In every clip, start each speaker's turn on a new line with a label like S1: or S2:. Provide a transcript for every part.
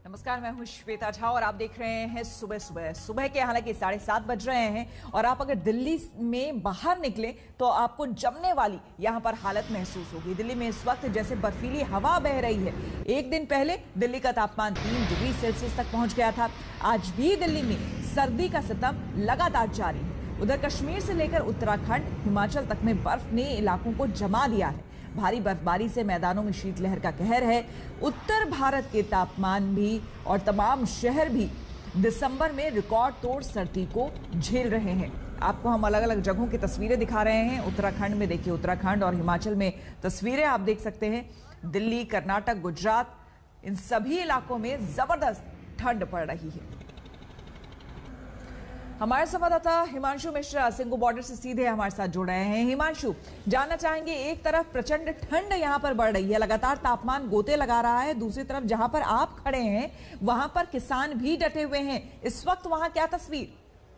S1: नमस्कार, मैं हूं श्वेता झा और आप देख रहे हैं सुबह के हालांकि 7:30 बज रहे हैं और आप अगर दिल्ली में बाहर निकले तो आपको जमने वाली यहां पर हालत महसूस होगी। दिल्ली में इस वक्त जैसे बर्फीली हवा बह रही है। एक दिन पहले दिल्ली का तापमान 3 डिग्री सेल्सियस तक पहुंच गया था। आज भी दिल्ली में सर्दी का सितम लगातार जारी है। उधर कश्मीर से लेकर उत्तराखंड, हिमाचल तक में बर्फ ने इलाकों को जमा दिया है। भारी बर्फबारी से मैदानों में शीतलहर का कहर है। उत्तर भारत के तापमान भी और तमाम शहर भी दिसंबर में रिकॉर्ड तोड़ सर्दी को झेल रहे हैं। आपको हम अलग अलग जगहों की तस्वीरें दिखा रहे हैं। उत्तराखंड में देखिए, उत्तराखंड और हिमाचल में तस्वीरें आप देख सकते हैं। दिल्ली, कर्नाटक, गुजरात, इन सभी इलाकों में जबरदस्त ठंड पड़ रही है। हमारे संवाददाता हिमांशु मिश्रा सिंगू बॉर्डर से सीधे हमारे साथ जुड़ रहे हैं। हिमांशु, जानना चाहेंगे, एक तरफ प्रचंड ठंड यहां पर बढ़ रही है, लगातार तापमान गोते लगा रहा है, दूसरी तरफ जहां पर आप खड़े हैं वहां पर किसान भी डटे हुए हैं। इस वक्त वहां क्या तस्वीर?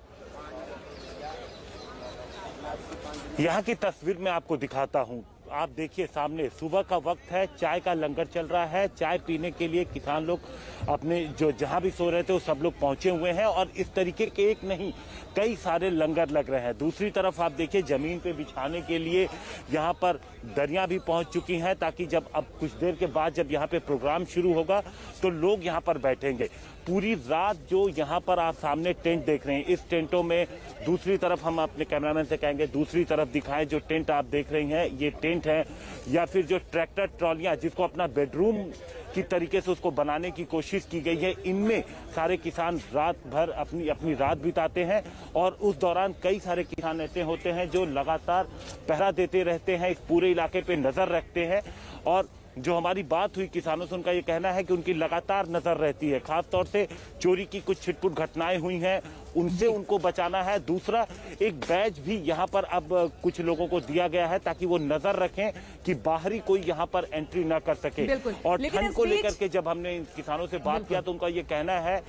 S2: यहाँ की तस्वीर मैं आपको दिखाता हूँ। आप देखिए, सामने सुबह का वक्त है, चाय का लंगर चल रहा है। चाय पीने के लिए किसान लोग अपने जो जहां भी सो रहे थे वो सब लोग पहुंचे हुए हैं और इस तरीके के एक नहीं कई सारे लंगर लग रहे हैं। दूसरी तरफ आप देखिए, जमीन पे बिछाने के लिए यहाँ पर दरियां भी पहुंच चुकी हैं ताकि जब अब कुछ देर के बाद जब यहाँ पे प्रोग्राम शुरू होगा तो लोग यहाँ पर बैठेंगे। पूरी रात जो यहाँ पर आप सामने टेंट देख रहे हैं, इस टेंटों में दूसरी तरफ हम अपने कैमरामैन से कहेंगे दूसरी तरफ दिखाएं। जो टेंट आप देख रही हैं ये टेंट है या फिर जो ट्रैक्टर ट्रॉलियां जिसको अपना बेडरूम की तरीके से उसको बनाने की कोशिश की गई है, इनमें सारे किसान रात भर अपनी रात बिताते हैं और उस दौरान कई सारे किसान ऐसे होते हैं जो लगातार पहरा देते रहते हैं, इस पूरे इलाके पे नजर रखते हैं। और जो हमारी बात हुई किसानों से, उनका ये कहना है कि उनकी लगातार नजर रहती है। खासतौर से चोरी की कुछ छिटपुट घटनाएं हुई हैं, उनसे उनको बचाना है। दूसरा, एक बैज भी यहाँ पर अब कुछ लोगों को दिया गया है ताकि वो नजर रखें कि बाहरी कोई यहाँ पर एंट्री ना कर सके। और ठंड को लेकर के जब हमने किसानों से बात किया तो उनका ये कहना है।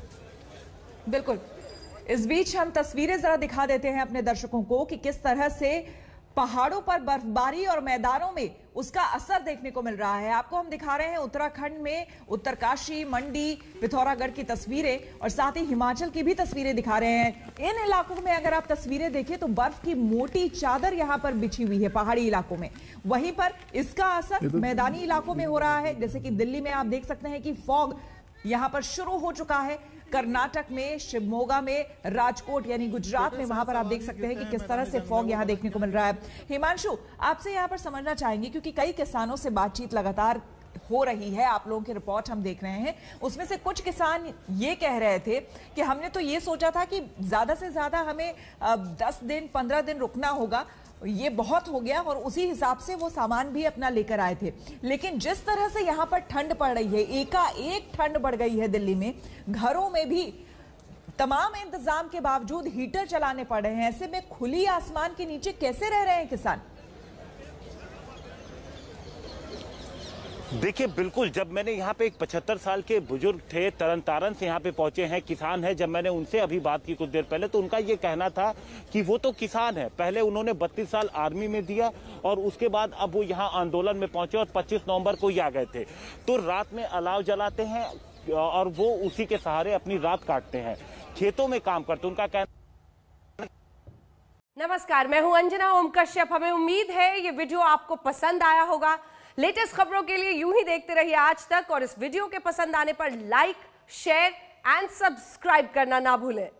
S1: बिल्कुल, इस बीच हम तस्वीरें जरा दिखा देते हैं अपने दर्शकों को कि किस तरह से पहाड़ों पर बर्फबारी और मैदानों में उसका असर देखने को मिल रहा है। आपको हम दिखा रहे हैं उत्तराखंड में उत्तरकाशी, मंडी, पिथौरागढ़ की तस्वीरें और साथ ही हिमाचल की भी तस्वीरें दिखा रहे हैं। इन इलाकों में अगर आप तस्वीरें देखें तो बर्फ की मोटी चादर यहां पर बिछी हुई है पहाड़ी इलाकों में। वहीं पर इसका असर मैदानी इलाकों में हो रहा है। जैसे कि दिल्ली में आप देख सकते हैं कि फॉग यहां पर शुरू हो चुका है। कर्नाटक में, शिवमोगा में, राजकोट यानी गुजरात में, वहां पर आप देख सकते हैं कि किस तरह से फॉग यहां देखने को मिल रहा है। हिमांशु, आपसे यहां पर समझना चाहेंगे क्योंकि कई किसानों से बातचीत लगातार हो रही है, आप लोगों की रिपोर्ट हम देख रहे हैं। उसमें से कुछ किसान ये कह रहे थे कि हमने तो ये सोचा था कि ज्यादा से ज्यादा हमें 10 दिन 15 दिन रुकना होगा, ये बहुत हो गया, और उसी हिसाब से वो सामान भी अपना लेकर आए थे। लेकिन जिस तरह से यहां पर ठंड पड़ रही है, एकाएक ठंड बढ़ गई है दिल्ली में, घरों में भी तमाम इंतजाम के बावजूद हीटर चलाने पड़ रहे हैं। ऐसे में खुली आसमान के नीचे कैसे रह रहे हैं किसान?
S2: देखिए, बिल्कुल, जब मैंने यहाँ पे एक 75 साल के बुजुर्ग थे, तरन तारण से यहाँ पे पहुंचे हैं, किसान हैं, जब मैंने उनसे अभी बात की कुछ देर पहले तो उनका ये कहना था कि वो तो किसान है, पहले उन्होंने 32 साल आर्मी में दिया और उसके बाद अब वो यहाँ आंदोलन में पहुंचे और 25 नवंबर को ही आ गए थे। तो रात में अलाव जलाते हैं और वो उसी के सहारे अपनी रात काटते हैं, खेतों में काम करते। उनका कहना।
S3: नमस्कार, मैं हूं अंजना ओम कश्यप। हमें उम्मीद है ये वीडियो आपको पसंद आया होगा। लेटेस्ट खबरों के लिए यूं ही देखते रहिए आज तक और इस वीडियो के पसंद आने पर लाइक, शेयर एंड सब्सक्राइब करना ना भूलें।